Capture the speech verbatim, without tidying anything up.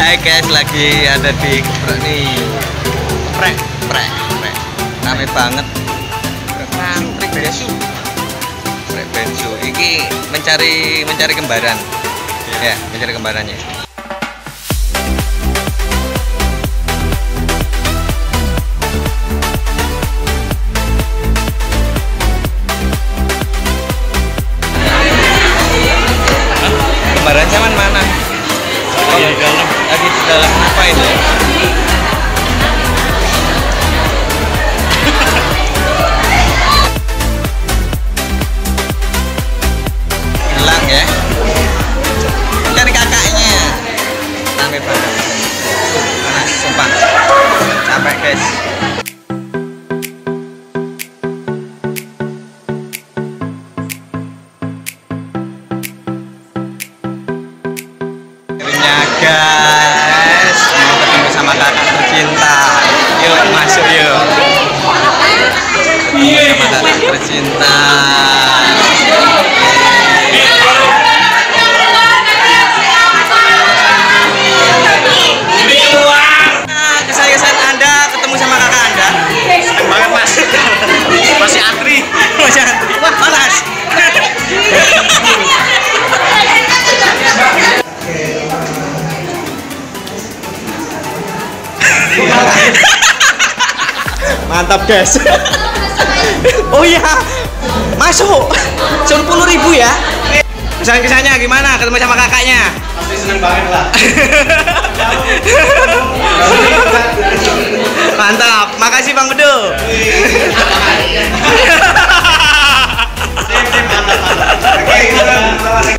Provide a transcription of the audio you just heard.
Hai guys, lagi ada di Geprek nih. Geprek, geprek, geprek. Rame banget. Geprek bensu. Geprek bensu. Iki mencari mencari kembaran. Ya, mencari kembarannya. Kembaran zaman mana? Oh, iya, di dalam. Lagi di dalam apa ini? Bilang ya. Cari kakaknya. Rame banget. Panas, sumpah. Capek guys. Guys, mau ketemu sama kakak tercinta. Yuk masuk yuk. Ketemu sama kakak tercinta. Nah, kesayang Anda ketemu sama kakak Anda. Seneng banget mas. Masih antri. Masih antri. Wah panas. Mantap guys. Oh iya, masuk sepuluh ribu ya. Kesan-kesannya gimana ketemu sama kakaknya? Pasti seneng banget lah. Mantap, makasih Bang Bedu. Mantap, mantap.